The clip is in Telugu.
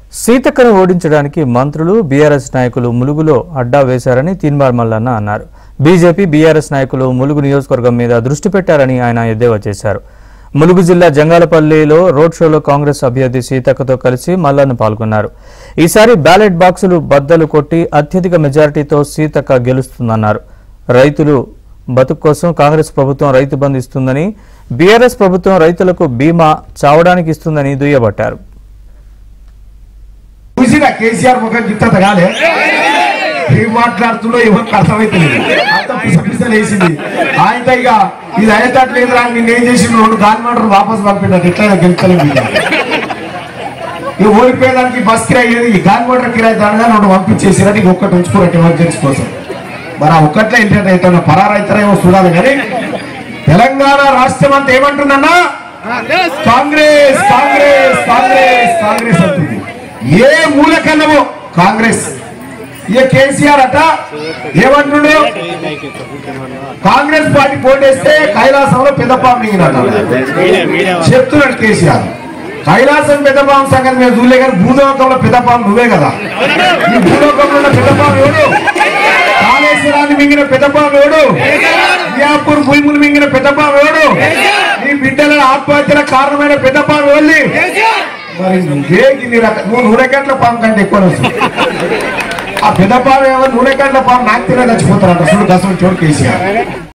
సీతక్కను ఓడించడానికి మంత్రులు బీఆర్ఎస్ నాయకులు ములుగులో అడ్డా వేశారని తీన్మార్ మల్లన్న అన్నారు. బీజేపీ బీఆర్ఎస్ నాయకులు ములుగు నియోజకవర్గం మీద దృష్టి పెట్టారని ఆయన ఎద్దేవా చేశారు. ములుగు జిల్లా జంగాలపల్లిలో రోడ్ షోలో కాంగ్రెస్ అభ్యర్థి సీతక్కతో కలిసి మల్లన్న పాల్గొన్నారు. ఈసారి బ్యాలెట్ బాక్సులు బద్దలు కొట్టి అత్యధిక మెజారిటీతో సీతక్క గెలుస్తుందన్నారు. రైతులు బతుకు కోసం కాంగ్రెస్ ప్రభుత్వం రైతు బంధు ఇస్తుందని, బీఆర్ఎస్ ప్రభుత్వం రైతులకు బీమా చావడానికి ఇస్తుందని దుయ్యబట్టారు. కేసీఆర్ ముఖం గిట్టత కాలే ఏం మాట్లాడుతుందో ఎవరికి అర్థమైతలేదు. అంత పిసపిసలేసింది. ఆయనతో ఇక ఇది అయ్యేటట్లేదు రా, నేనేం చేసిండు 2 గాలి మోటార్లు వాపసు పంపించారు. ఎట్లయినా గెలుస్తలేదు. ఇక ఓడిపోయేదానికి బస్ కిరాయి ఈ గాలి మోటార్ కిరాయి దానిగా 2 పంపించేసినట్టు ఇక ఒక్కటి ఉంచుకోరట్టు ఎమర్జెన్సీ కోసం. మరి ఆ ఒక్కట్లో ఏంటంటే అయితే పరారైతారేమో చూడాలి. కానీ తెలంగాణ రాష్ట్రం అంతా ఏమంటుందన్నా కాంగ్రెస్ కాంగ్రెస్ కాంగ్రెస్ కాంగ్రెస్ అంటుంది. ఏ మూలకన్నమో కాంగ్రెస్. ఇక కేసీఆర్ అట ఏమంటుండు, కాంగ్రెస్ పార్టీ పోటేస్తే కైలాసంలో పెద్దపాము చెప్తున్నాడు కేసీఆర్. కైలాసం పెద్దపాము సంగతి మేము చూడలే, కానీ భూలోకంలో పెద్దపాము నువ్వే కదా. ఈ భూలోకంలో ఉన్న పెద్దపాము ఎవడు? కాళేశ్వరాన్ని మింగిన పెద్దపాము ఎవడు? మియాపూర్ భూములు మింగిన పెద్దపాము ఎవడు? ఈ బిడ్డల ఆత్మహత్యల కారణమైన పెద్దపాము ఎవరి? మరి నువ్వు 100 గంటల పాము కంటే ఎక్కువ ఆ పెద్ద పాము ఏమో 100 గంటల పాము నాకు తినే చచ్చిపోతారంట. చూడు దశ చోటు కేసీఆర్.